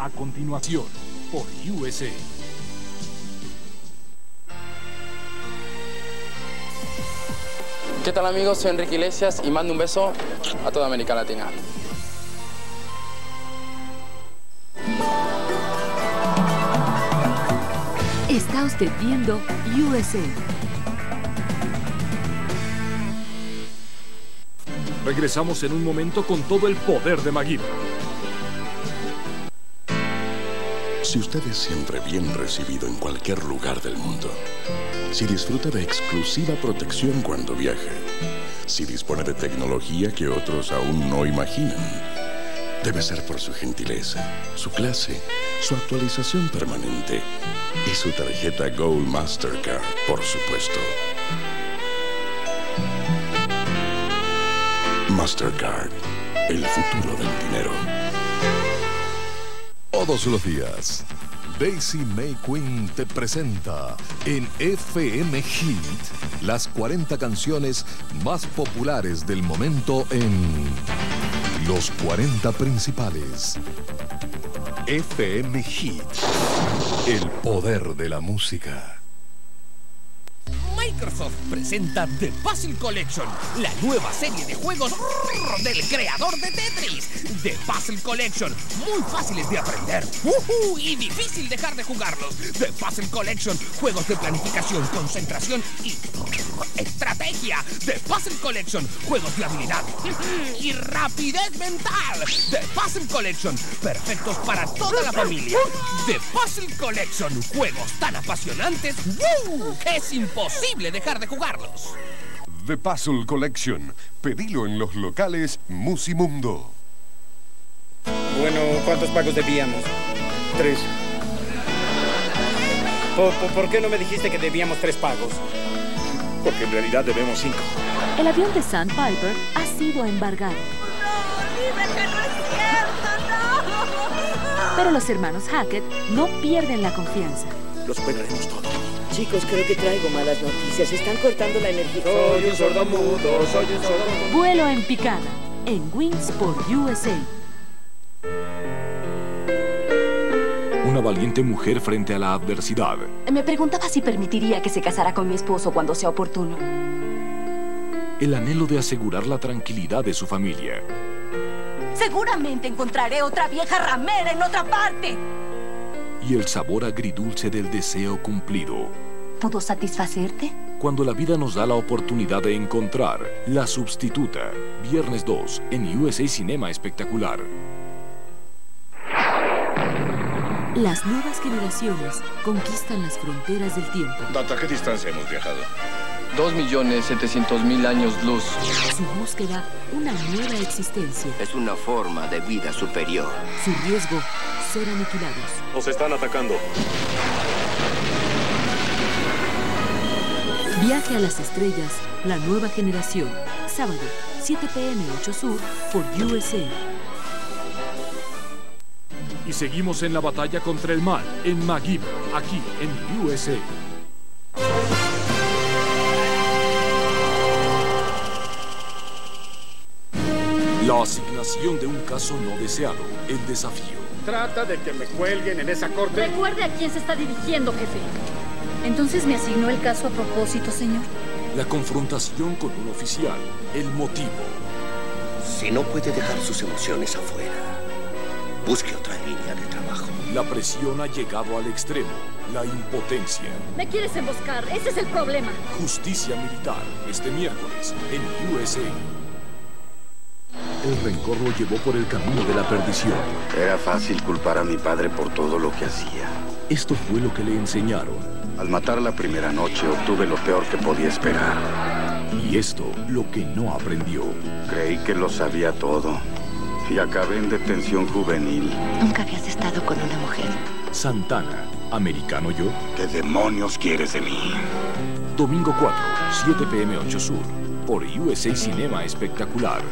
A continuación, por USA. ¿Qué tal, amigos? Soy Enrique Iglesias y mando un beso a toda América Latina. Está usted viendo USA. Regresamos en un momento con todo el poder de MacGyver. Si usted es siempre bien recibido en cualquier lugar del mundo, si disfruta de exclusiva protección cuando viaja, si dispone de tecnología que otros aún no imaginan, debe ser por su gentileza, su clase, su actualización permanente y su tarjeta Gold Mastercard, por supuesto. Mastercard, el futuro del dinero. Todos los días, Daisy May Queen te presenta en FM Hit las 40 canciones más populares del momento en los 40 principales. FM Hit, el poder de la música. Microsoft presenta The Puzzle Collection, la nueva serie de juegos del creador de Tetris. The Puzzle Collection, muy fáciles de aprender y difícil dejar de jugarlos. The Puzzle Collection, juegos de planificación, concentración y estrategia. The Puzzle Collection, juegos de habilidad y rapidez mental. The Puzzle Collection, perfectos para toda la familia. The Puzzle Collection, juegos tan apasionantes que es imposible dejar de jugarlos. The Puzzle Collection. Pedilo en los locales Musimundo. Bueno, ¿cuántos pagos debíamos? 3. ¿Por qué no me dijiste que debíamos 3 pagos? Porque en realidad debemos 5. El avión de Sandpiper ha sido embargado. ¡No! ¡Dime que no es cierto! ¡No! Pero los hermanos Hackett no pierden la confianza. Lo superaremos todo. Chicos, creo que traigo malas noticias. Están cortando la energía. Soy un sordomudo, soy un sordomudo. Vuelo en picada, en Wings por USA. Una valiente mujer frente a la adversidad. Me preguntaba si permitiría que se casara con mi esposo cuando sea oportuno. El anhelo de asegurar la tranquilidad de su familia. Seguramente encontraré otra vieja ramera en otra parte. Y el sabor agridulce del deseo cumplido. ¿Pudo satisfacerte? Cuando la vida nos da la oportunidad de encontrar La Substituta. Viernes 2 en USA Cinema Espectacular. Las nuevas generaciones conquistan las fronteras del tiempo. ¿Hasta qué distancia hemos viajado? 2.700.000 años luz. Su búsqueda, una nueva existencia. Es una forma de vida superior. Su riesgo, ser aniquilados. Nos están atacando. Viaje a las estrellas, la nueva generación. Sábado, 7 p.m. 8 Sur, por USA. Y seguimos en la batalla contra el mal, en MacGyver, aquí en USA. La asignación de un caso no deseado, el desafío. Trata de que me cuelguen en esa corte. Recuerde a quién se está dirigiendo, jefe. Entonces me asignó el caso a propósito, señor. La confrontación con un oficial, el motivo. Si no puede dejar sus emociones afuera, busque otra línea de trabajo. La presión ha llegado al extremo, la impotencia. Me quieres emboscar, ese es el problema. Justicia militar, este miércoles en USA. El rencor lo llevó por el camino de la perdición. Era fácil culpar a mi padre por todo lo que hacía. Esto fue lo que le enseñaron. Al matar la primera noche obtuve lo peor que podía esperar. Y esto, lo que no aprendió. Creí que lo sabía todo. Y acabé en detención juvenil. Nunca habías estado con una mujer. Santana, ¿americano yo? ¿Qué demonios quieres de mí? Domingo 4, 7 p.m. 8 Sur, por USA Cinema Espectacular.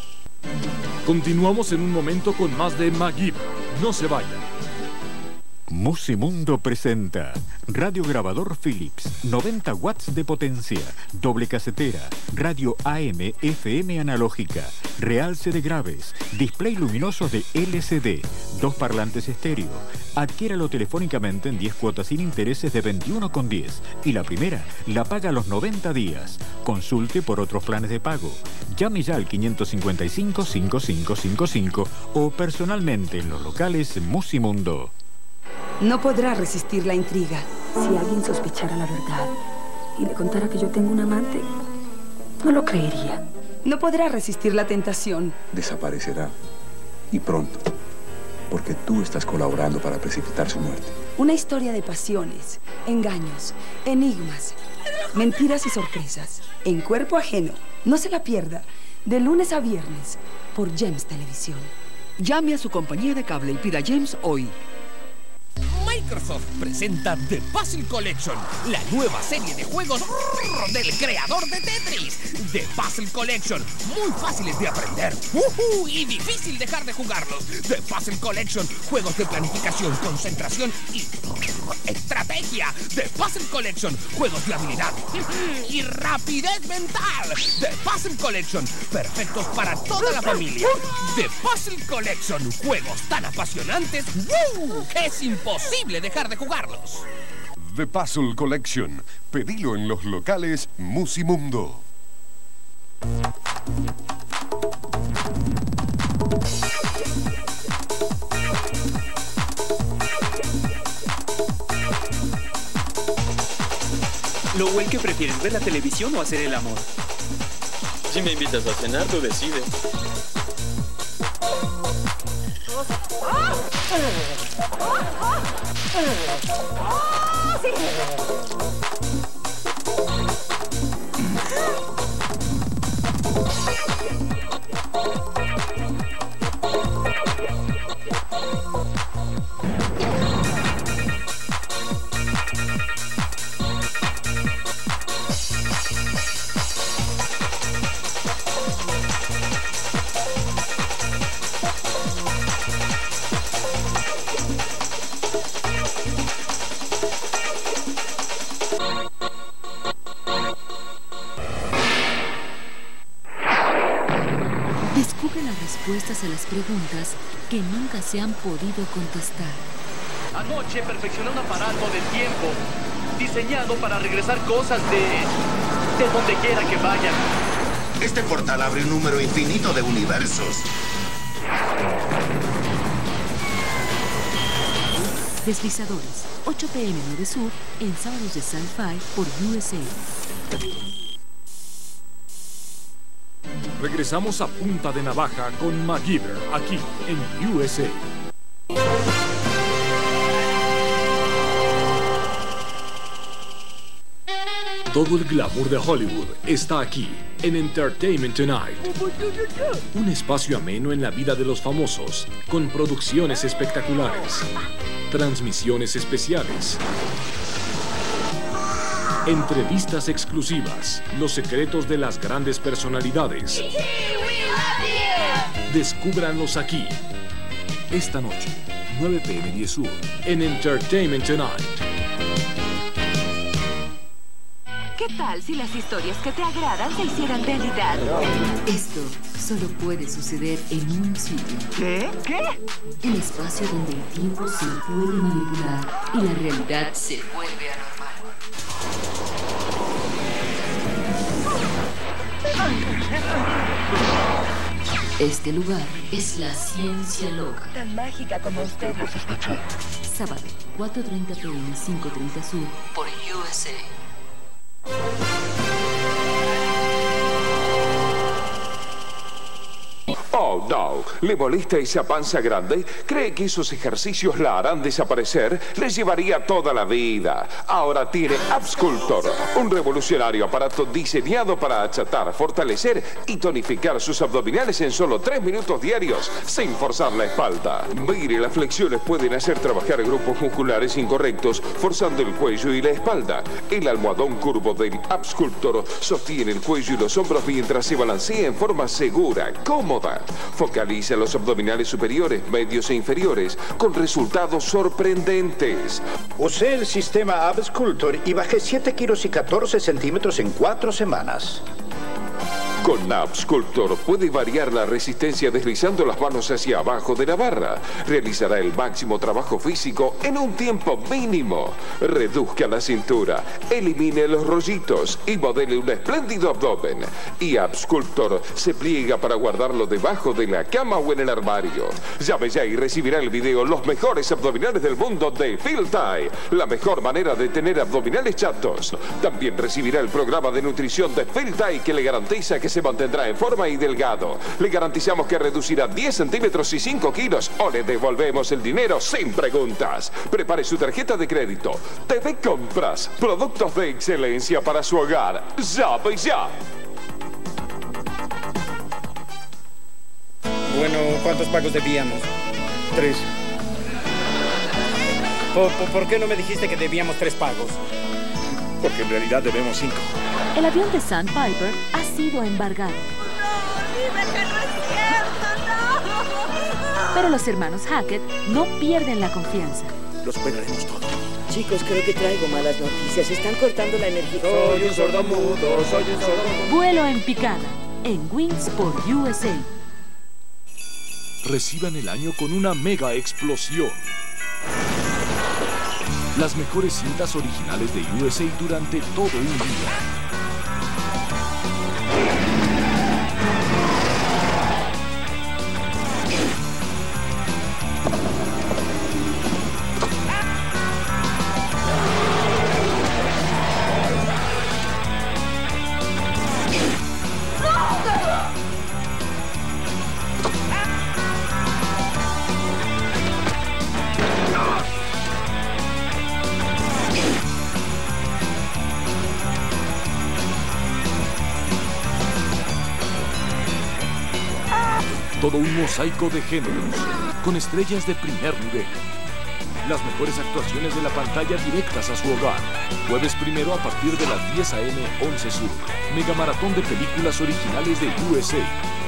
Continuamos en un momento con más de MacGyver. No se vayan. Musimundo presenta radiograbador Philips, 90 watts de potencia, doble casetera, radio AM, FM analógica, realce de graves, display luminosos de LCD, 2 parlantes estéreo. Adquiéralo telefónicamente en 10 cuotas sin intereses de 21,10 y la primera la paga a los 90 días. Consulte por otros planes de pago. Llame ya al 555-5555 o personalmente en los locales Musimundo. No podrá resistir la intriga. Si alguien sospechara la verdad y le contara que yo tengo un amante, no lo creería. No podrá resistir la tentación. Desaparecerá. Y pronto. Porque tú estás colaborando para precipitar su muerte. Una historia de pasiones, engaños, enigmas, mentiras y sorpresas. En Cuerpo Ajeno. No se la pierda. De lunes a viernes. Por Gems Televisión. Llame a su compañía de cable y pida Gems hoy. Microsoft presenta The Puzzle Collection, la nueva serie de juegos del creador de Tetris. The Puzzle Collection, muy fáciles de aprender y difícil dejar de jugarlos. The Puzzle Collection, juegos de planificación, concentración y estrategia. The Puzzle Collection, juegos de habilidad y rapidez mental. The Puzzle Collection, perfectos para toda la familia. The Puzzle Collection, juegos tan apasionantes que es imposible dejar de jugarlos. The Puzzle Collection. Pedilo en los locales Musimundo. Lowell, ¿qué prefieres, ver la televisión o hacer el amor? Si me invitas a cenar, tú decides. Descubre las respuestas a las preguntas que nunca se han podido contestar. Anoche perfeccioné un aparato de tiempo diseñado para regresar cosas de donde quiera que vayan. Este portal abre un número infinito de universos. Deslizadores, 8 p.m. 9 Sur, en sábados de Sci-Fi por USA. Regresamos a Punta de Navaja con MacGyver, aquí en USA. Todo el glamour de Hollywood está aquí, en Entertainment Tonight. Un espacio ameno en la vida de los famosos, con producciones espectaculares, transmisiones especiales, entrevistas exclusivas, los secretos de las grandes personalidades. Descúbranlos aquí. Esta noche, 9 p.m. 10 Sur, en Entertainment Tonight. ¿Qué tal si las historias que te agradan se hicieran realidad? Esto solo puede suceder en un sitio. ¿Qué? ¿Qué? El espacio donde el tiempo se puede manipular y la realidad se vuelve anormal. Este lugar es la ciencia loca. Tan mágica como ustedes. Sábado, 4:30 p.m. 5:30 Sur, por USA. Oh, no. ¿Le molesta esa panza grande? ¿Cree que esos ejercicios la harán desaparecer? Les llevaría toda la vida. Ahora tiene Absculptor, un revolucionario aparato diseñado para achatar, fortalecer y tonificar sus abdominales en solo 3 minutos diarios, sin forzar la espalda. Mire, las flexiones pueden hacer trabajar grupos musculares incorrectos, forzando el cuello y la espalda. El almohadón curvo del Absculptor sostiene el cuello y los hombros mientras se balancea en forma segura, cómoda. Focal Realiza los abdominales superiores, medios e inferiores con resultados sorprendentes. Usé el sistema AbSculptor y bajé 7 kilos y 14 centímetros en 4 semanas. Con AbSculptor puede variar la resistencia deslizando las manos hacia abajo de la barra. Realizará el máximo trabajo físico en un tiempo mínimo. Reduzca la cintura, elimine los rollitos y modele un espléndido abdomen. Y AbSculptor se pliega para guardarlo debajo de la cama o en el armario. Llame ya y recibirá el video Los mejores abdominales del mundo de Phil Thai. La mejor manera de tener abdominales chatos. También recibirá el programa de nutrición de Phil Thai que le garantiza que se mantendrá en forma y delgado. Le garantizamos que reducirá 10 centímetros y 5 kilos o le devolvemos el dinero sin preguntas. Prepare su tarjeta de crédito. TV Compras. Productos de excelencia para su hogar. ¡Llame ya! Bueno, ¿cuántos pagos debíamos? 3. ¿Por qué no me dijiste que debíamos 3 pagos? Porque en realidad debemos 5. El avión de Sandpiper ha sido embargado. ¡No! ¡Dime que no es cierto! ¡No! Pero los hermanos Hackett no pierden la confianza. Los pegaremos todo. Chicos, creo que traigo malas noticias. Están cortando la energía. Soy un sordomudo, soy un sordomudo. Vuelo en picada, en Wings por USA. Reciban el año con una mega explosión. Las mejores cintas originales de USA durante todo un día. Todo un mosaico de géneros, con estrellas de primer nivel. Las mejores actuaciones de la pantalla directas a su hogar. Jueves 1 a partir de las 10 a.m. 11 Sur. Mega maratón de películas originales de USA.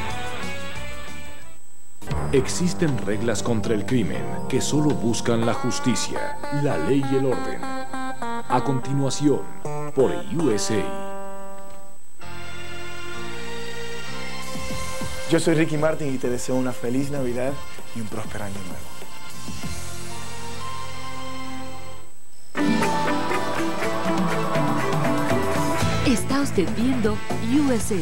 Existen reglas contra el crimen que solo buscan la justicia, la ley y el orden. A continuación, por USA. Yo soy Ricky Martin y te deseo una feliz Navidad y un próspero año nuevo. Está usted viendo USA.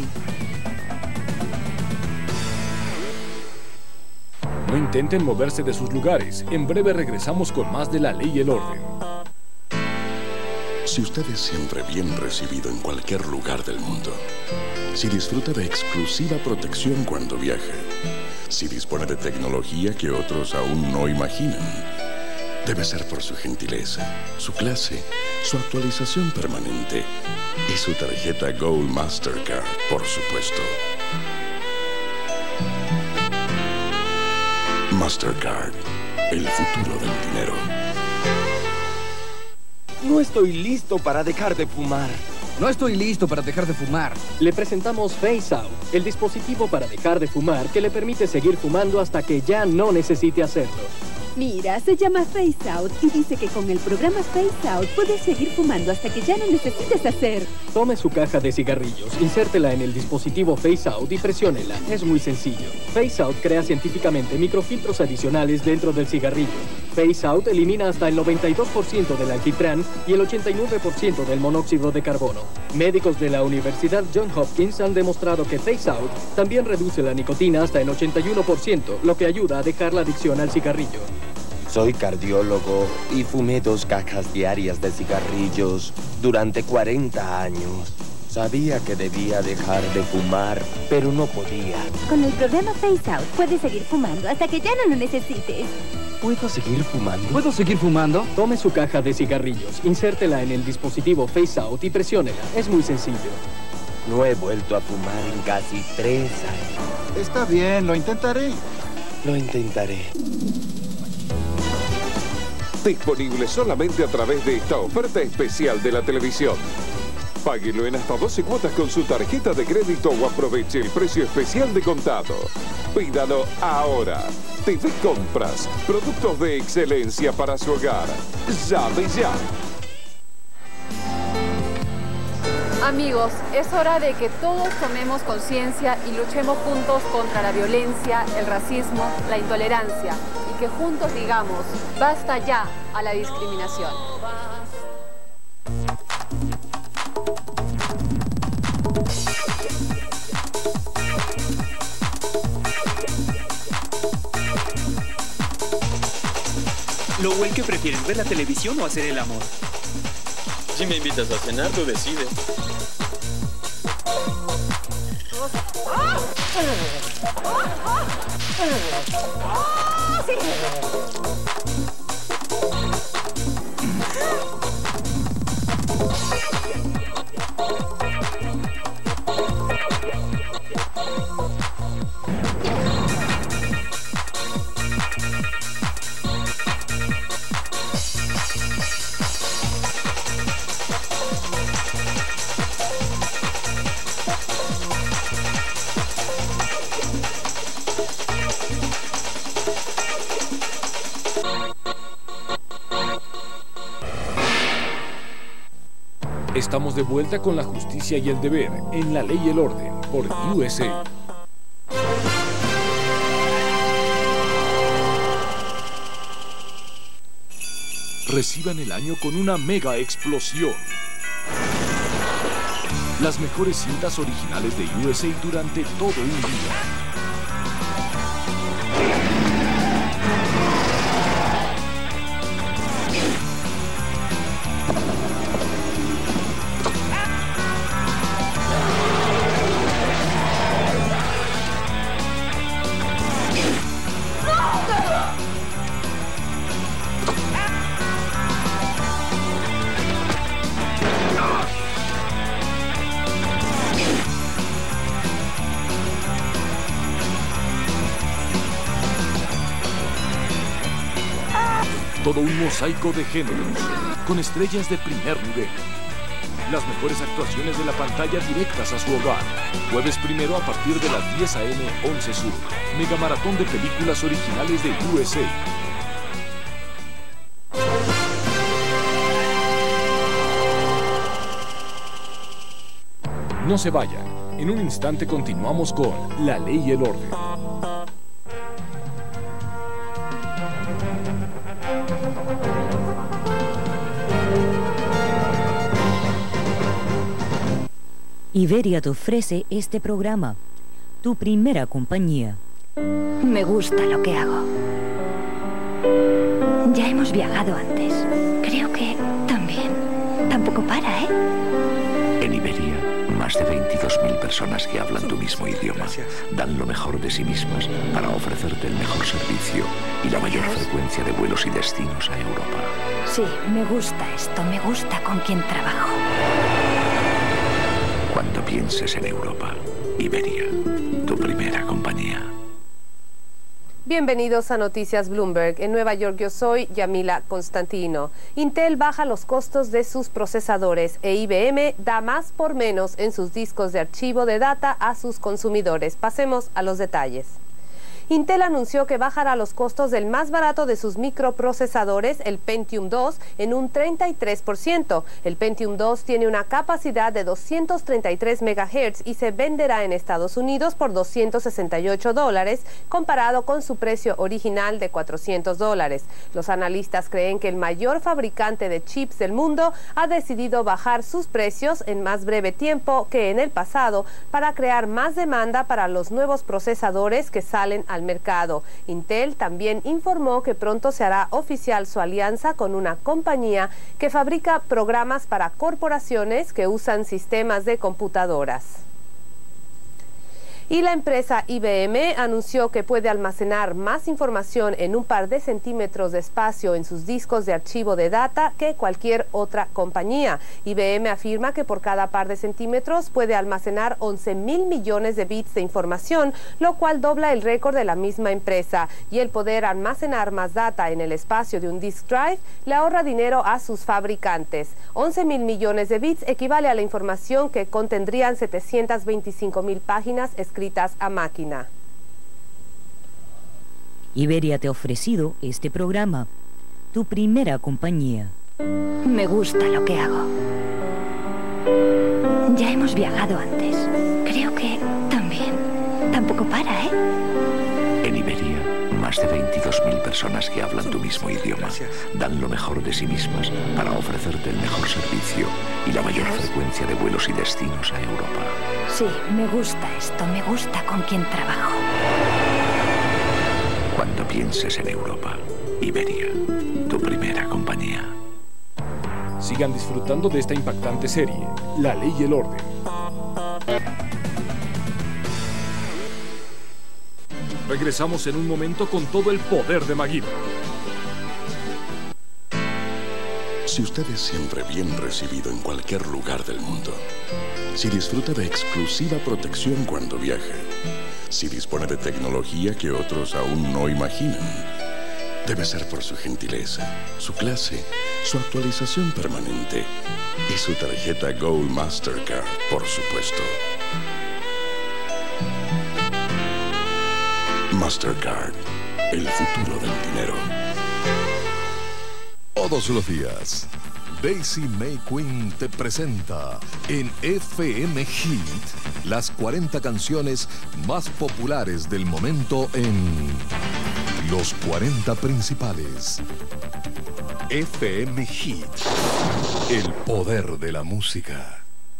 No intenten moverse de sus lugares. En breve regresamos con más de la ley y el orden. Si usted es siempre bien recibido en cualquier lugar del mundo, si disfruta de exclusiva protección cuando viaja, si dispone de tecnología que otros aún no imaginan, debe ser por su gentileza, su clase, su actualización permanente y su tarjeta Gold Mastercard, por supuesto. Mastercard, el futuro del dinero. No estoy listo para dejar de fumar. No estoy listo para dejar de fumar. Le presentamos Phase Out, el dispositivo para dejar de fumar que le permite seguir fumando hasta que ya no necesite hacerlo. Mira, se llama Phase Out y dice que con el programa Phase Out puedes seguir fumando hasta que ya no necesites hacer. Tome su caja de cigarrillos, insértela en el dispositivo Phase Out y presiónela. Es muy sencillo. Phase Out crea científicamente microfiltros adicionales dentro del cigarrillo. Phase Out elimina hasta el 92% del alquitrán y el 89% del monóxido de carbono. Médicos de la Universidad Johns Hopkins han demostrado que Phase Out también reduce la nicotina hasta el 81%, lo que ayuda a dejar la adicción al cigarrillo. Soy cardiólogo y fumé 2 cajas diarias de cigarrillos durante 40 años. Sabía que debía dejar de fumar, pero no podía. Con el programa Phase Out puedes seguir fumando hasta que ya no lo necesites. ¿Puedo seguir fumando? ¿Puedo seguir fumando? Tome su caja de cigarrillos, insértela en el dispositivo Phase Out y presiónela. Es muy sencillo. No he vuelto a fumar en casi 3 años. Está bien, lo intentaré. Lo intentaré. Disponible solamente a través de esta oferta especial de la televisión. Páguelo en hasta 12 cuotas con su tarjeta de crédito o aproveche el precio especial de contado. Pídalo ahora. TV Compras, productos de excelencia para su hogar. Llame ya. Amigos, es hora de que todos tomemos conciencia y luchemos juntos contra la violencia, el racismo, la intolerancia y que juntos digamos, basta ya a la discriminación. Lowell, ¿qué prefieres, ver la televisión o hacer el amor? Si me invitas a cenar, tú decides. Estamos de vuelta con la justicia y el deber en La Ley y el Orden por USA. Reciban el año con una mega explosión. Las mejores cintas originales de USA durante todo un día. Todo un mosaico de géneros, con estrellas de primer nivel. Las mejores actuaciones de la pantalla directas a su hogar. Jueves 1 a partir de las 10 a.m. 11 Sur. Mega maratón de películas originales de USA. No se vayan. En un instante continuamos con La Ley y el Orden. Iberia te ofrece este programa, tu primera compañía. Me gusta lo que hago. Ya hemos viajado antes. Creo que también. Tampoco para, ¿eh? En Iberia, más de 22.000 personas que hablan tu mismo idioma dan lo mejor de sí mismas para ofrecerte el mejor servicio y la mayor frecuencia de vuelos y destinos a Europa. Sí, me gusta esto. Me gusta con quien trabajo. Cuando pienses en Europa, Iberia, tu primera compañía. Bienvenidos a Noticias Bloomberg. En Nueva York yo soy Yamila Constantino. Intel baja los costos de sus procesadores e IBM da más por menos en sus discos de archivo de data a sus consumidores. Pasemos a los detalles. Intel anunció que bajará los costos del más barato de sus microprocesadores, el Pentium 2, en un 33%. El Pentium 2 tiene una capacidad de 233 MHz y se venderá en Estados Unidos por $268, comparado con su precio original de $400. Los analistas creen que el mayor fabricante de chips del mundo ha decidido bajar sus precios en más breve tiempo que en el pasado para crear más demanda para los nuevos procesadores que salen al mercado. Intel también informó que pronto se hará oficial su alianza con una compañía que fabrica programas para corporaciones que usan sistemas de computadoras. Y la empresa IBM anunció que puede almacenar más información en un par de centímetros de espacio en sus discos de archivo de data que cualquier otra compañía. IBM afirma que por cada par de centímetros puede almacenar 11.000 millones de bits de información, lo cual dobla el récord de la misma empresa. Y el poder almacenar más data en el espacio de un disk drive le ahorra dinero a sus fabricantes. 11.000 millones de bits equivale a la información que contendrían 725.000 páginas escritas a máquina. Iberia te ha ofrecido este programa, tu primera compañía. Me gusta lo que hago. Ya hemos viajado antes. Creo que también. Tampoco para, ¿eh? En Iberia, más de 22.000 personas que hablan tu mismo idioma dan lo mejor de sí mismas para ofrecerte el mejor servicio y la mayor frecuencia de vuelos y destinos a Europa. Sí, me gusta esto, me gusta con quien trabajo. Cuando pienses en Europa, Iberia, tu primera compañía. Sigan disfrutando de esta impactante serie, La Ley y el Orden. Regresamos en un momento con todo el poder de MacGyver. Si usted es siempre bien recibido en cualquier lugar del mundo, si disfruta de exclusiva protección cuando viaja, si dispone de tecnología que otros aún no imaginan, debe ser por su gentileza, su clase, su actualización permanente y su tarjeta Gold Mastercard, por supuesto. Mastercard, el futuro del dinero. Todos los días, Daisy May Queen te presenta en FM Hit las 40 canciones más populares del momento en los 40 principales. FM Hit, el poder de la música.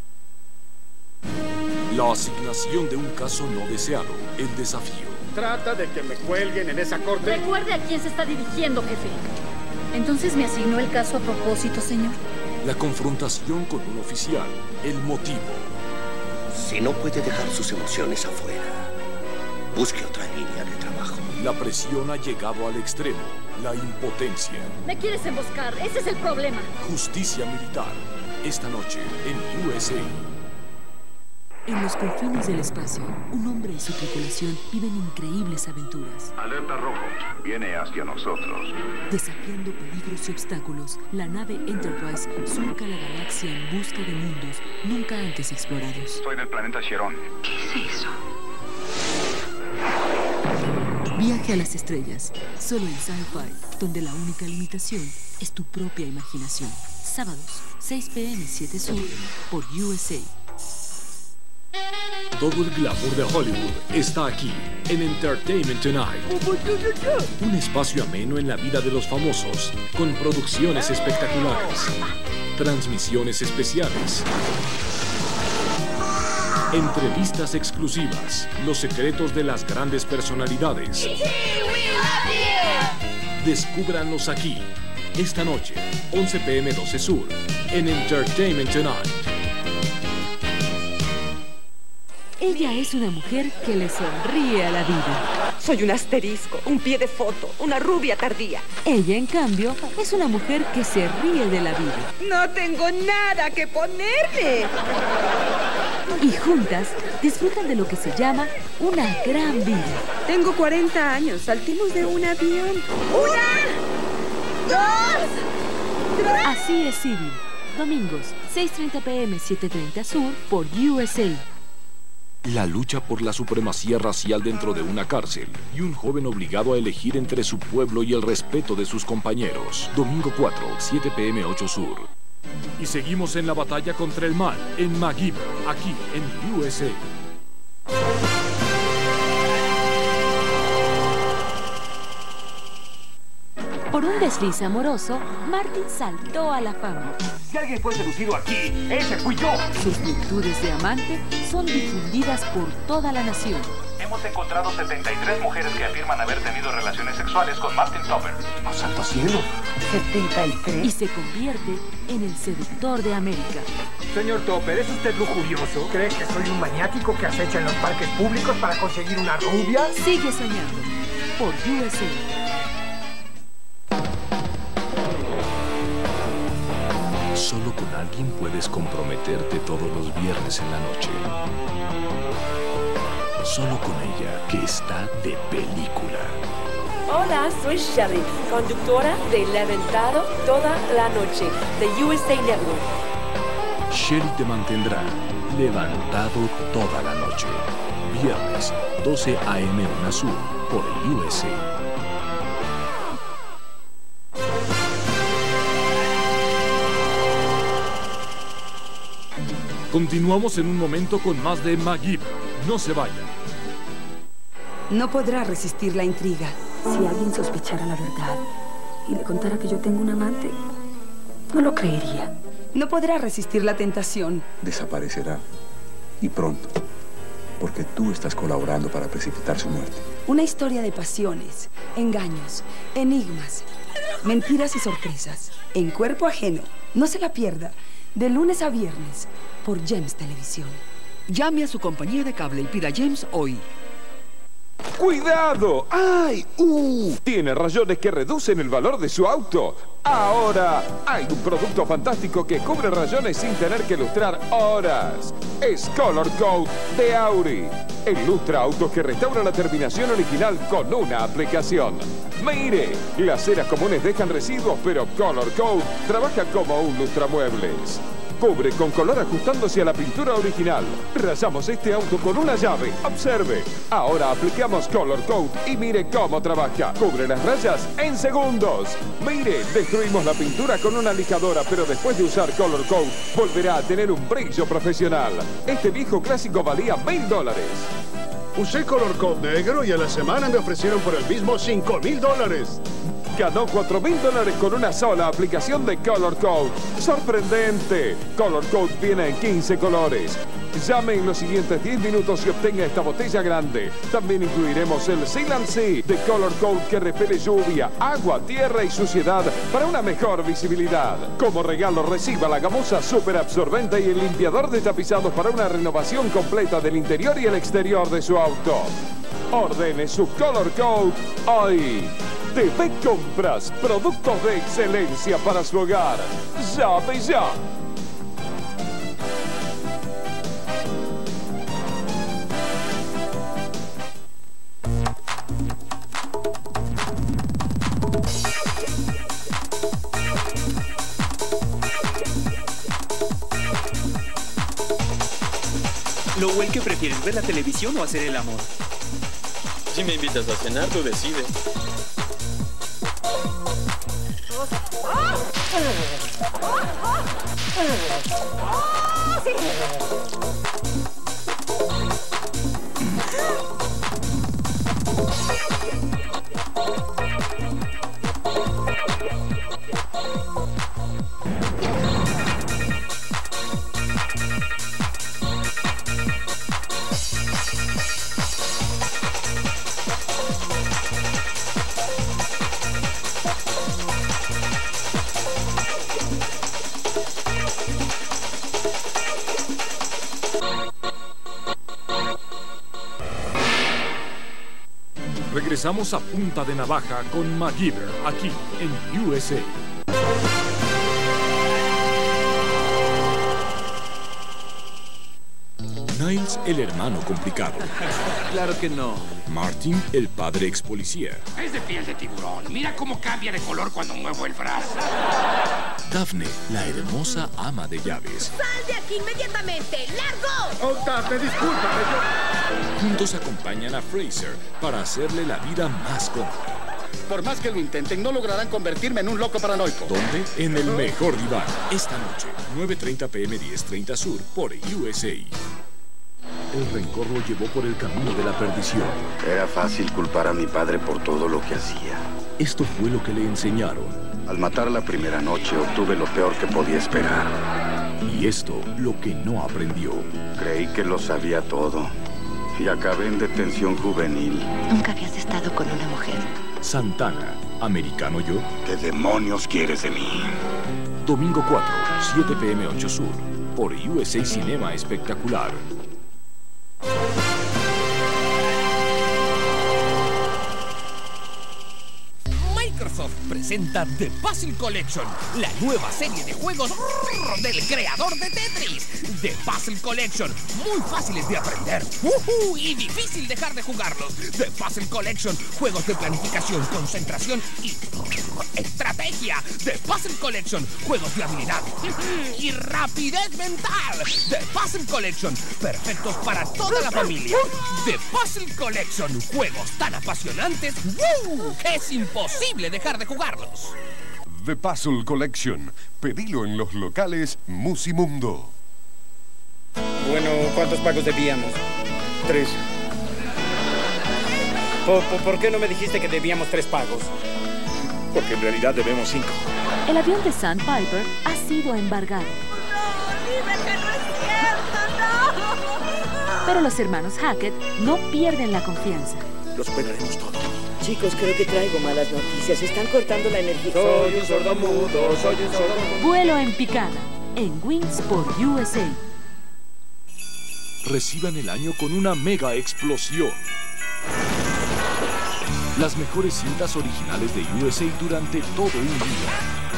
La asignación de un caso no deseado, el desafío. ¿Trata de que me cuelguen en esa corte? Recuerde a quién se está dirigiendo, jefe. Entonces me asignó el caso a propósito, señor. La confrontación con un oficial, el motivo. Si no puede dejar sus emociones afuera, busque otra línea de trabajo. La presión ha llegado al extremo, la impotencia. Me quieres emboscar, ese es el problema. Justicia militar, esta noche en USA. En los confines del espacio, un hombre y su tripulación viven increíbles aventuras. Alerta rojo, viene hacia nosotros. Desafiando peligros y obstáculos, la nave Enterprise surca la galaxia en busca de mundos nunca antes explorados. Soy del planeta Cheron. ¿Qué es eso? Viaje a las estrellas, solo en Sci-Fi, donde la única limitación es tu propia imaginación. Sábados, 6 p.m. 7 Sur, por USA. Todo el glamour de Hollywood está aquí, en Entertainment Tonight. Un espacio ameno en la vida de los famosos, con producciones espectaculares, transmisiones especiales, entrevistas exclusivas, los secretos de las grandes personalidades. Descúbranlos aquí, esta noche, 11 p.m. 12 Sur, en Entertainment Tonight. Ella es una mujer que le sonríe a la vida. Soy un asterisco, un pie de foto, una rubia tardía. Ella, en cambio, es una mujer que se ríe de la vida. No tengo nada que ponerme. Y juntas disfrutan de lo que se llama una gran vida. Tengo 40 años, saltemos de un avión. ¡1, 2, 3! Así es Civil. Domingos, 6:30 p.m. 7:30 Sur, por USA. La lucha por la supremacía racial dentro de una cárcel y un joven obligado a elegir entre su pueblo y el respeto de sus compañeros. Domingo 4, 7 p.m. 8 Sur. Y seguimos en la batalla contra el mal en MacGyver, aquí en USA. Por un desliz amoroso, Martin saltó a la fama. Si alguien fue seducido aquí, ese fui yo. Sus virtudes de amante son difundidas por toda la nación. Hemos encontrado 73 mujeres que afirman haber tenido relaciones sexuales con Martin Topper. ¡Oh, santo cielo! 73. Y se convierte en el seductor de América. Señor Topper, ¿es usted lujurioso? ¿Cree que soy un maniático que acecha en los parques públicos para conseguir una rubia? Sigue soñando por USA. Solo con alguien puedes comprometerte todos los viernes en la noche. Solo con ella, que está de película. Hola, soy Shelly, conductora de Levantado toda la noche de USA Network. Shelly te mantendrá levantado toda la noche. Viernes, 12 a.m. en Azul, por el USA. Continuamos en un momento con más de MacGyver. No se vayan. No podrá resistir la intriga. Si alguien sospechara la verdad y le contara que yo tengo un amante, no lo creería. No podrá resistir la tentación. Desaparecerá. Y pronto. Porque tú estás colaborando para precipitar su muerte. Una historia de pasiones, engaños, enigmas, mentiras y sorpresas. En Cuerpo Ajeno. No se la pierda. De lunes a viernes. Por Gems Televisión. Llame a su compañía de cable y pida Gems hoy. ¡Cuidado! ¡Ay! Tiene rayones que reducen el valor de su auto. Ahora hay un producto fantástico que cubre rayones sin tener que lustrar horas. Es Color Coat de Auri. El lustra autos que restaura la terminación original con una aplicación. Mire, las ceras comunes dejan residuos, pero Color Coat trabaja como un lustramuebles. Cubre con color ajustándose a la pintura original. Rayamos este auto con una llave. Observe. Ahora aplicamos Color Coat y mire cómo trabaja. Cubre las rayas en segundos. Mire, destruimos la pintura con una lijadora, pero después de usar Color Coat volverá a tener un brillo profesional. Este viejo clásico valía $1,000. Usé Color Coat negro y a la semana me ofrecieron por el mismo $5,000. Ganó $4,000 con una sola aplicación de Color Coat. ¡Sorprendente! Color Coat viene en 15 colores. Llame en los siguientes 10 minutos y obtenga esta botella grande. También incluiremos el Seal & Sea de Color Coat que repele lluvia, agua, tierra y suciedad para una mejor visibilidad. Como regalo reciba la gamuza super absorbente y el limpiador de tapizados para una renovación completa del interior y el exterior de su auto. Ordene su Color Coat hoy. TV Compras, productos de excelencia para su hogar. ¡Llame ya! Lowell, ¿qué prefieres, ver la televisión o hacer el amor? Si me invitas a cenar, tú decides. Regresamos a Punta de Navaja con MacGyver, aquí en USA. Niles, el hermano complicado. Claro que no. Martin, el padre ex policía. Es de piel de tiburón. Mira cómo cambia de color cuando muevo el brazo. Daphne, la hermosa ama de llaves. ¡Sal de aquí inmediatamente! ¡Largo! Oh, Daphne, discúlpame, Juntos acompañan a Fraser para hacerle la vida más cómoda. Por más que lo intenten, no lograrán convertirme en un loco paranoico. ¿Dónde? En el mejor diván. Esta noche, 9:30 p.m. 10:30 Sur, por USA. El rencor lo llevó por el camino de la perdición. Era fácil culpar a mi padre por todo lo que hacía. Esto fue lo que le enseñaron. Al matar la primera noche, obtuve lo peor que podía esperar. Y esto, lo que no aprendió. Creí que lo sabía todo. Y acabé en detención juvenil. Nunca habías estado con una mujer. Santana, ¿americano yo? ¿Qué demonios quieres de mí? Domingo 4, 7 p.m. 8 Sur, por USA Cinema Espectacular. Microsoft presenta The Puzzle Collection, la nueva serie de juegos del creador de Tetris. The Puzzle Collection, muy fáciles de aprender y difícil dejar de jugarlos. The Puzzle Collection, juegos de planificación, concentración y estrategia. The Puzzle Collection, juegos de habilidad y rapidez mental. The Puzzle Collection, perfectos para toda la familia. The Puzzle Collection, juegos tan apasionantes que es imposible dejar de jugarlos. The Puzzle Collection. Pedilo en los locales Musimundo. Bueno, ¿cuántos pagos debíamos? 3. ¿Por qué no me dijiste que debíamos 3 pagos? Porque en realidad debemos 5. El avión de Sandpiper ha sido embargado. No, dime que no es cierto, no. Pero los hermanos Hackett no pierden la confianza. Lo superaremos todo. Chicos, creo que traigo malas noticias. Están cortando la energía. Soy un sordomudo, soy un sordomudo. Vuelo en picada, en Wings por USA. Reciban el año con una mega explosión. Las mejores cintas originales de USA durante todo un día.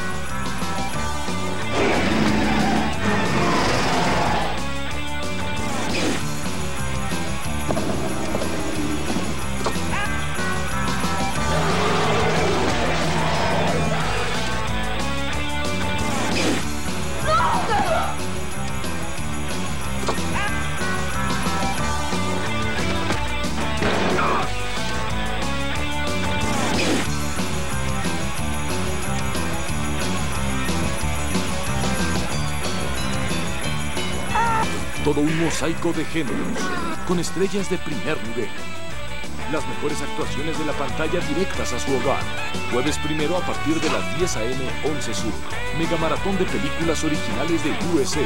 Todo un mosaico de géneros, con estrellas de primer nivel. Las mejores actuaciones de la pantalla directas a su hogar. Jueves 1 a partir de las 10 a.m. 11 Sur. Mega maratón de películas originales de USA.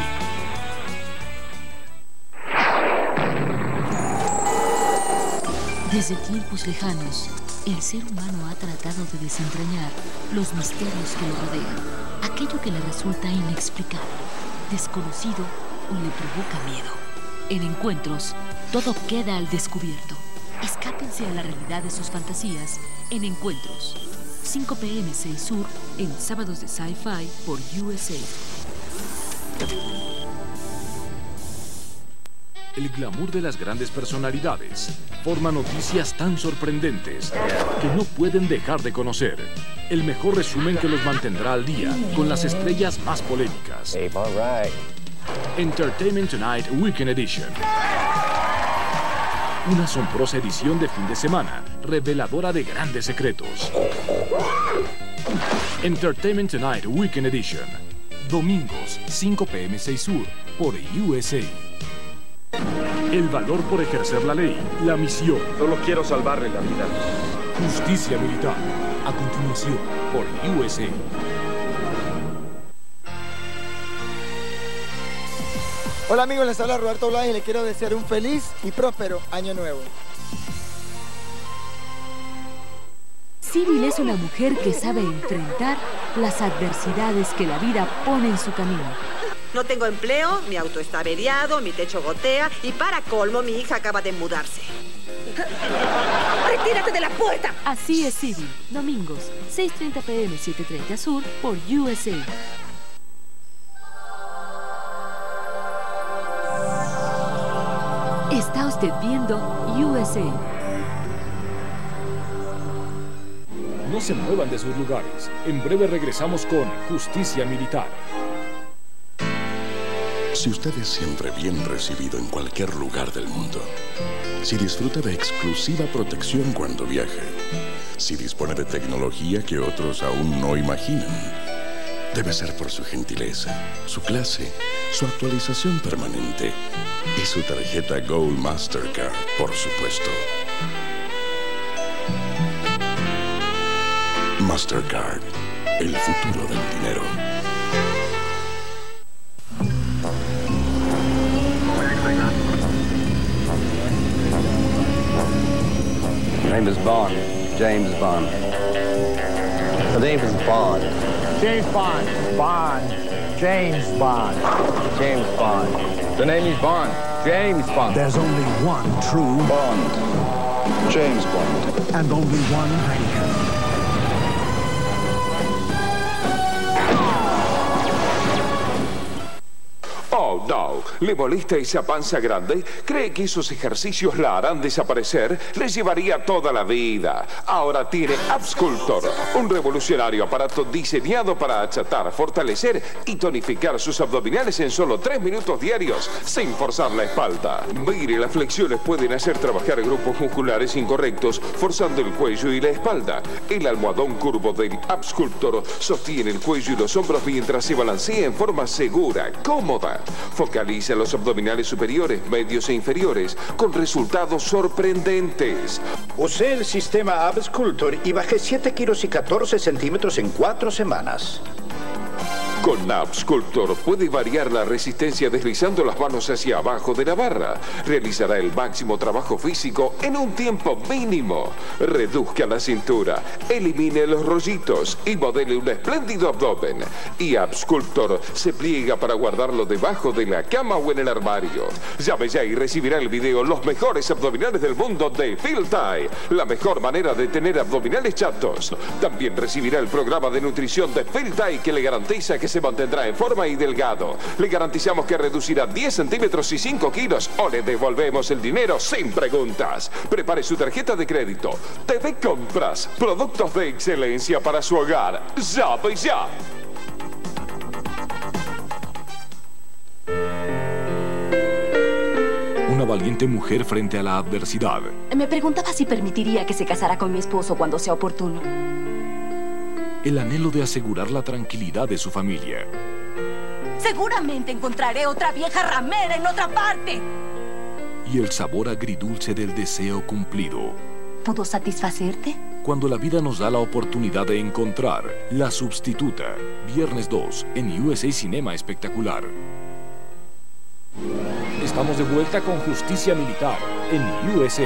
Desde tiempos lejanos, el ser humano ha tratado de desentrañar los misterios que lo rodean. Aquello que le resulta inexplicable, desconocido o le provoca miedo. En Encuentros, todo queda al descubierto. Escápense a la realidad de sus fantasías en Encuentros. 5 p.m. 6 Sur, en sábados de Sci-Fi por USA. El glamour de las grandes personalidades forma noticias tan sorprendentes que no pueden dejar de conocer. El mejor resumen que los mantendrá al día con las estrellas más polémicas. Entertainment Tonight Weekend Edition. Una asombrosa edición de fin de semana, reveladora de grandes secretos. Entertainment Tonight Weekend Edition. Domingos, 5 p.m. 6 Sur, por USA. El valor por ejercer la ley, la misión. Solo quiero salvarle la vida. Justicia militar. A continuación, por USA. Hola amigos, les habla Roberto Blas y les quiero desear un feliz y próspero año nuevo. Cyril es una mujer que sabe enfrentar las adversidades que la vida pone en su camino. No tengo empleo, mi auto está averiado, mi techo gotea y para colmo mi hija acaba de mudarse. ¡Retírate de la puerta! Así es Cyril. Domingos, 6:30 p.m. 7:30 Sur por USA. Está usted viendo USA. No se muevan de sus lugares. En breve regresamos con Justicia Militar. Si usted es siempre bien recibido en cualquier lugar del mundo, si disfruta de exclusiva protección cuando viaje, si dispone de tecnología que otros aún no imaginan, debe ser por su gentileza, su clase, su actualización permanente y su tarjeta Gold Mastercard, por supuesto. Mastercard, el futuro del dinero. My name is Bond, James Bond. My name is Bond. James Bond. Bond. James Bond. James Bond. The name is Bond. James Bond. There's only one true Bond. James Bond. And only one Heineken. Oh, no. ¿Le molesta esa panza grande? ¿Cree que esos ejercicios la harán desaparecer? Les llevaría toda la vida. Ahora tiene Absculptor, un revolucionario aparato diseñado para achatar, fortalecer y tonificar sus abdominales en solo 3 minutos diarios, sin forzar la espalda. Mire, las flexiones pueden hacer trabajar grupos musculares incorrectos, forzando el cuello y la espalda. El almohadón curvo del Absculptor sostiene el cuello y los hombros mientras se balancea en forma segura, cómoda. Focaliza los abdominales superiores, medios e inferiores, con resultados sorprendentes. Usé el sistema Absculptor y bajé 7 kilos y 14 centímetros en 4 semanas. Con Absculptor puede variar la resistencia deslizando las manos hacia abajo de la barra. Realizará el máximo trabajo físico en un tiempo mínimo. Reduzca la cintura, elimine los rollitos y modele un espléndido abdomen. Y Absculptor se pliega para guardarlo debajo de la cama o en el armario. Llame ya y recibirá el video Los mejores abdominales del mundo de Phil Thai. La mejor manera de tener abdominales chatos. También recibirá el programa de nutrición de Phil Thai que le garantiza que se mantendrá en forma y delgado. Le garantizamos que reducirá 10 centímetros y 5 kilos o le devolvemos el dinero sin preguntas. Prepare su tarjeta de crédito. TV Compras. Productos de excelencia para su hogar. ¡Llame ya! Una valiente mujer frente a la adversidad. Me preguntaba si permitiría que se casara con mi esposo cuando sea oportuno. El anhelo de asegurar la tranquilidad de su familia. Seguramente encontraré otra vieja ramera en otra parte. Y el sabor agridulce del deseo cumplido. ¿Puedo satisfacerte? Cuando la vida nos da la oportunidad de encontrar La Substituta. Viernes 2 en USA Cinema Espectacular. Estamos de vuelta con Justicia Militar en USA.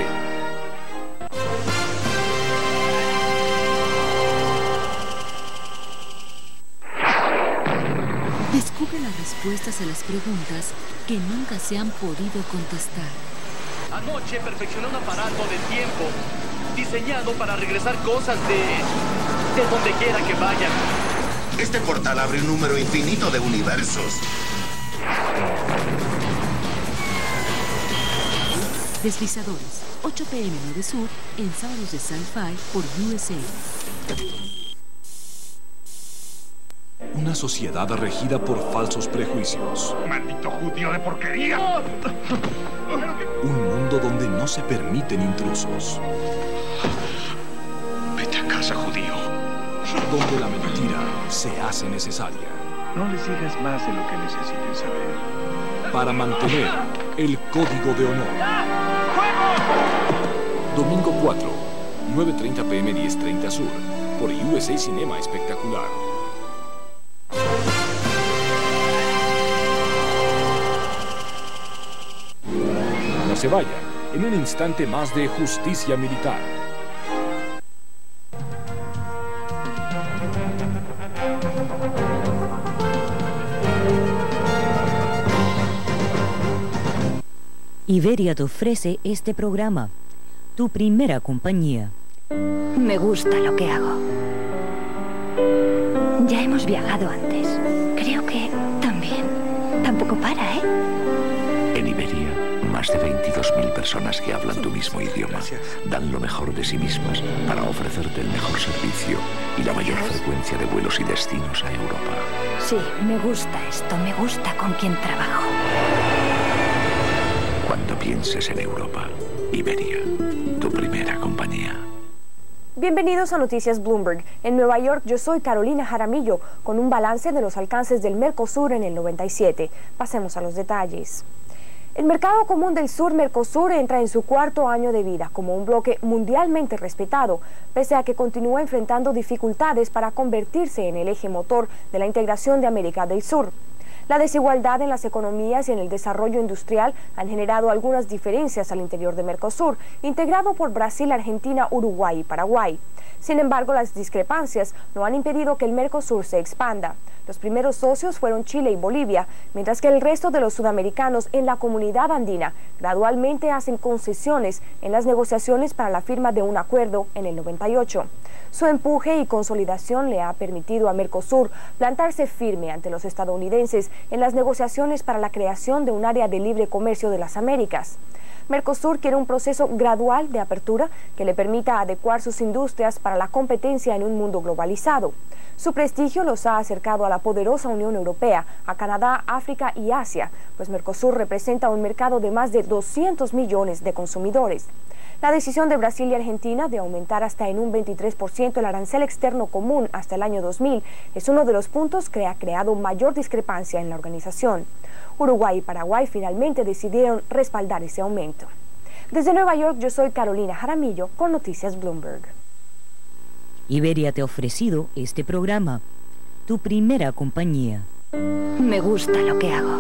Descubre las respuestas a las preguntas que nunca se han podido contestar. Anoche perfeccioné un aparato de tiempo diseñado para regresar cosas de donde quiera que vayan. Este portal abre un número infinito de universos. Deslizadores, 8 p.m. 9 Sur, en sábados de Sci-Fi por USA. Una sociedad regida por falsos prejuicios. ¡Maldito judío de porquería! Un mundo donde no se permiten intrusos. Vete a casa, judío. Donde la mentira se hace necesaria. No les digas más de lo que necesiten saber. Para mantener el código de honor. Domingo 4, 9:30 p.m. 10:30 Sur, por USA Cinema Espectacular. No se vaya, en un instante más de Justicia Militar. Iberia te ofrece este programa, tu primera compañía. Me gusta lo que hago. Ya hemos viajado antes. Creo que también. Tampoco para, ¿eh? En Iberia, más de 22.000 personas que hablan tu mismo idioma dan lo mejor de sí mismas para ofrecerte el mejor servicio y la mayor frecuencia de vuelos y destinos a Europa. Sí, me gusta esto. Me gusta con quien trabajo. Cuando pienses en Europa, Iberia, tu primera compañía. Bienvenidos a Noticias Bloomberg. En Nueva York, yo soy Carolina Jaramillo, con un balance de los alcances del Mercosur en el 97. Pasemos a los detalles. El Mercado Común del Sur, Mercosur, entra en su 4º año de vida como un bloque mundialmente respetado, pese a que continúa enfrentando dificultades para convertirse en el eje motor de la integración de América del Sur. La desigualdad en las economías y en el desarrollo industrial han generado algunas diferencias al interior de Mercosur, integrado por Brasil, Argentina, Uruguay y Paraguay. Sin embargo, las discrepancias no han impedido que el Mercosur se expanda. Los primeros socios fueron Chile y Bolivia, mientras que el resto de los sudamericanos en la comunidad andina gradualmente hacen concesiones en las negociaciones para la firma de un acuerdo en el 98. Su empuje y consolidación le ha permitido a Mercosur plantarse firme ante los estadounidenses en las negociaciones para la creación de un área de libre comercio de las Américas. Mercosur quiere un proceso gradual de apertura que le permita adecuar sus industrias para la competencia en un mundo globalizado. Su prestigio los ha acercado a la poderosa Unión Europea, a Canadá, África y Asia, pues Mercosur representa un mercado de más de 200 millones de consumidores. La decisión de Brasil y Argentina de aumentar hasta en un 23% el arancel externo común hasta el año 2000 es uno de los puntos que ha creado mayor discrepancia en la organización. Uruguay y Paraguay finalmente decidieron respaldar ese aumento. Desde Nueva York, yo soy Carolina Jaramillo con Noticias Bloomberg. Iberia te ha ofrecido este programa, tu primera compañía. Me gusta lo que hago.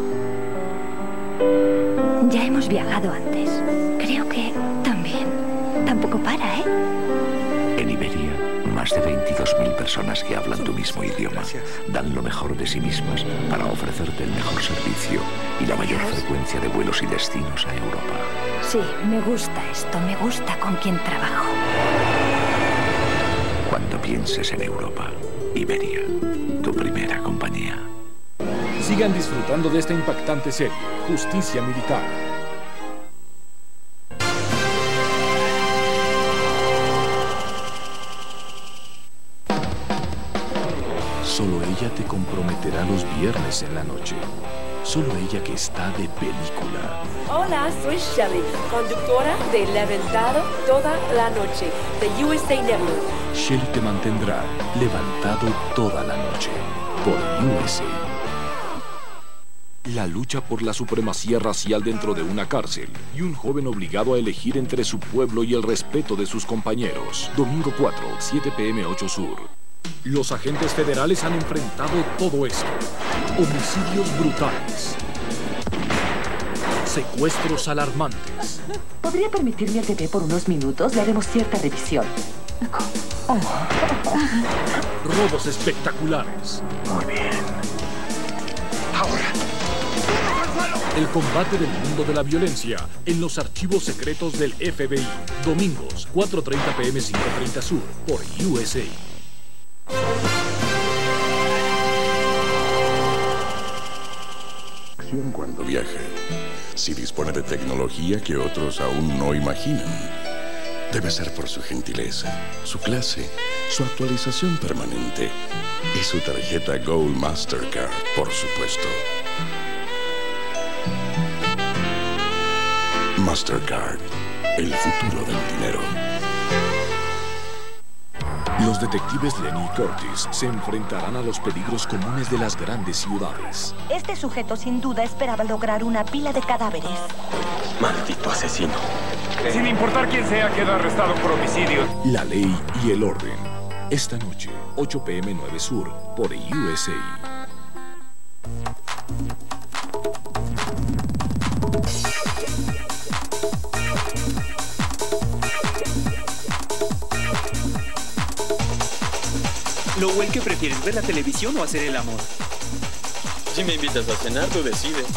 Ya hemos viajado antes. Creo que también. Tampoco para, ¿eh? En Iberia, más de 22.000 personas que hablan tu mismo idioma dan lo mejor de sí mismas para ofrecerte el mejor servicio y la mayor frecuencia de vuelos y destinos a Europa. Sí, me gusta esto. Me gusta con quien trabajo. Cuando pienses en Europa, Iberia, tu primera compañía. Sigan disfrutando de esta impactante serie, Justicia Militar. Solo ella te comprometerá los viernes en la noche. Solo ella que está de película. Hola, soy Shelley, conductora de Levantado toda la noche, de USA Network. Shelley te mantendrá levantado toda la noche por USA. La lucha por la supremacía racial dentro de una cárcel y un joven obligado a elegir entre su pueblo y el respeto de sus compañeros. Domingo 4, 7 p.m. 8 Sur. Los agentes federales han enfrentado todo esto. Homicidios brutales. Secuestros alarmantes. ¿Podría permitirme al bebé por unos minutos? Le haremos cierta revisión. Robos espectaculares. Muy bien. Ahora. El combate del mundo de la violencia en los archivos secretos del FBI. Domingos, 4:30 p.m. 5:30 Sur, por USA. Cuando viaja, si dispone de tecnología que otros aún no imaginan, debe ser por su gentileza, su clase, su actualización permanente y su tarjeta Gold Mastercard, por supuesto. Mastercard, el futuro del dinero. Los detectives Lenny y Curtis se enfrentarán a los peligros comunes de las grandes ciudades. Este sujeto sin duda esperaba lograr una pila de cadáveres. Maldito asesino. Sin importar quién sea, queda arrestado por homicidio. La ley y el orden. Esta noche, 8 p.m. 9 Sur, por USA. Lowell, ¿qué prefieres, ver la televisión o hacer el amor? Si me invitas a cenar, tú decides.